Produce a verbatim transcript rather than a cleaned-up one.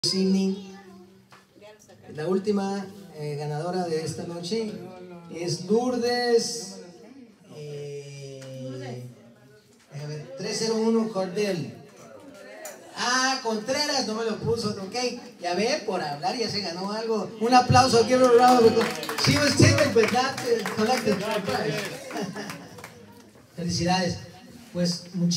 Sidney. La última eh, ganadora de esta noche es Lourdes eh, a ver, tres cero uno Cordel. Ah, Contreras, no me lo puso, ok. Ya ve, por hablar ya se ganó algo. Un aplauso, quiero un round of applause. She was timid but not collected prize. Felicidades. Pues muchísimas